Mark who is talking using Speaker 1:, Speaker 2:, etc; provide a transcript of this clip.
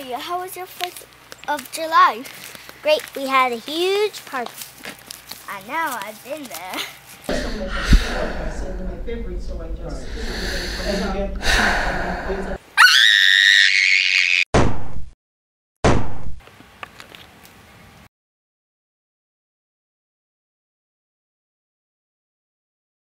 Speaker 1: Sophia, how was your 4th of July?
Speaker 2: Great, we had a huge party.
Speaker 1: I know, I've been there.
Speaker 3: I send them my favorite, so I just